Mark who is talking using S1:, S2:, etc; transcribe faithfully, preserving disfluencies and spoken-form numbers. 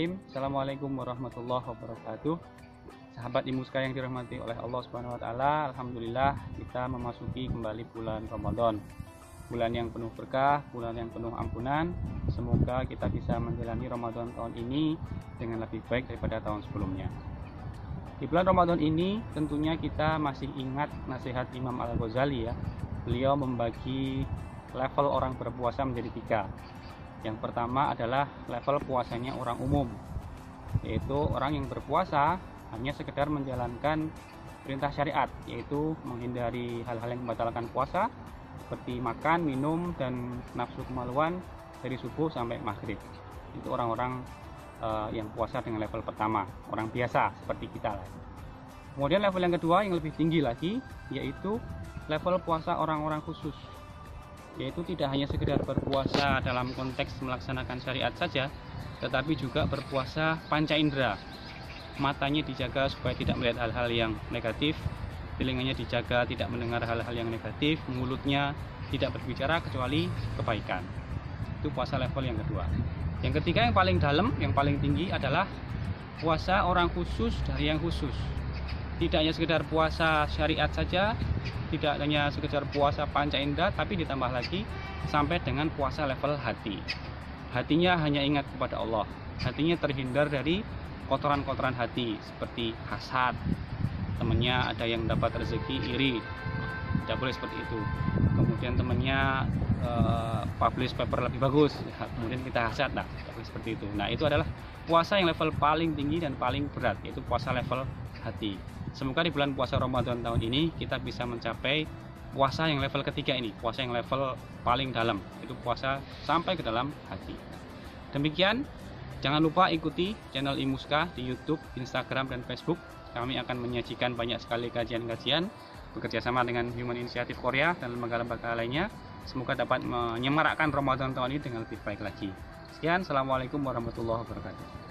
S1: Bismillahirrahmanirrahim. Assalamualaikum warahmatullahi wabarakatuh. Sahabat Imuska yang dirahmati oleh Allah Subhanahu wa taala, alhamdulillah kita memasuki kembali bulan Ramadan. Bulan yang penuh berkah, bulan yang penuh ampunan. Semoga kita bisa menjalani Ramadan tahun ini dengan lebih baik daripada tahun sebelumnya. Di bulan Ramadan ini tentunya kita masih ingat nasihat Imam Al-Ghazali ya. Beliau membagi level orang berpuasa menjadi tiga. Yang pertama adalah level puasanya orang umum, yaitu orang yang berpuasa hanya sekedar menjalankan perintah syariat, yaitu menghindari hal-hal yang membatalkan puasa seperti makan, minum, dan nafsu kemaluan dari subuh sampai maghrib. Itu orang-orang uh, yang puasa dengan level pertama, orang biasa seperti kita lah. Kemudian level yang kedua yang lebih tinggi lagi, yaitu level puasa orang-orang khusus, yaitu tidak hanya sekedar berpuasa dalam konteks melaksanakan syariat saja, tetapi juga berpuasa panca indera. Matanya dijaga supaya tidak melihat hal-hal yang negatif, telinganya dijaga tidak mendengar hal-hal yang negatif, mulutnya tidak berbicara kecuali kebaikan. Itu puasa level yang kedua. Yang ketiga yang paling dalam, yang paling tinggi adalah puasa orang khusus dari yang khusus. Tidak hanya sekedar puasa syariat saja, tidak hanya sekedar puasa panca indera, tapi ditambah lagi sampai dengan puasa level hati. Hatinya hanya ingat kepada Allah, hatinya terhindar dari kotoran-kotoran hati seperti hasad, temannya ada yang dapat rezeki iri, tidak boleh seperti itu. Kemudian temannya uh, publish paper lebih bagus, ya, kemudian kita hasad, nah tidak boleh seperti itu. Nah itu adalah puasa yang level paling tinggi dan paling berat, yaitu puasa level hati. Semoga di bulan puasa Ramadan tahun ini kita bisa mencapai puasa yang level ketiga ini, puasa yang level paling dalam, itu puasa sampai ke dalam hati. Demikian, jangan lupa ikuti channel Imuska di YouTube, Instagram, dan Facebook. Kami akan menyajikan banyak sekali kajian-kajian bekerjasama dengan Human Initiative Korea dan lembaga-lembaga lainnya. Semoga dapat menyemarakkan Ramadan tahun ini dengan lebih baik lagi. Sekian, Assalamualaikum warahmatullahi wabarakatuh.